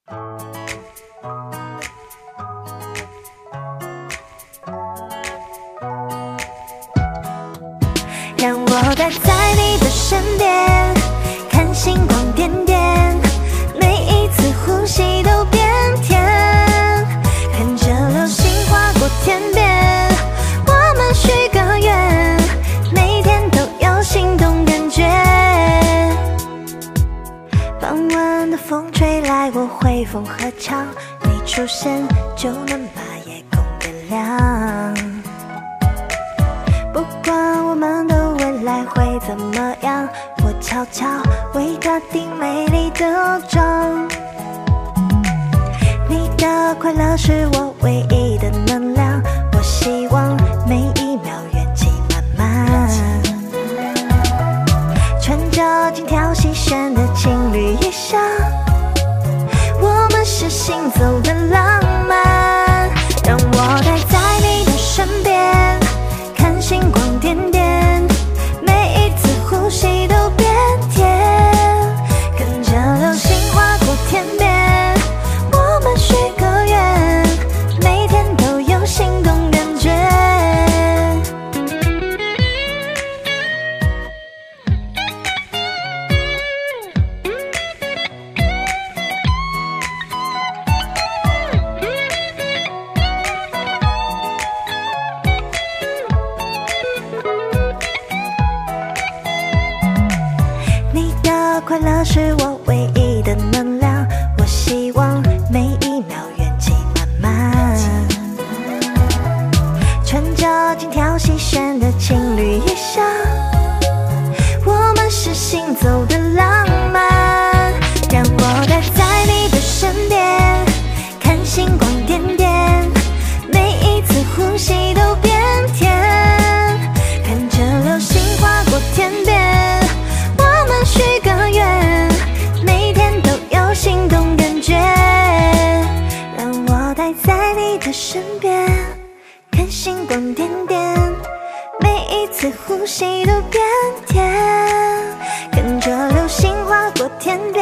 让我待在你的身边，看星光点点，每一次呼吸都变甜，看着流星划过天边，我们许个愿，每天都有心动感觉。傍晚的风吹来我惠风和畅，你出现就能把夜空点亮。不管我们的未来会怎么样，我悄悄为它定美丽的妆。你的快乐是我唯一的能量，我希望每一秒元气满满。穿着精挑细选的情侣衣裳，我们是行走的浪漫。让我待在你的身边，看星光点点，每一次呼吸都变甜，跟着流星划过天边，我们许个愿，每天都有心动感觉。你的快乐是我唯一的能量，我希望每一秒元气满满。穿着精挑细选的情侣衣裳，我们是行走的浪漫。让我待在你的身边，看星光点点，每一次呼吸都变甜，看着流星划过天边，我们许个愿，每天都有心动感觉。让我待在你的身边，看星光点点，每一次呼吸都变甜，跟着流星划过天边。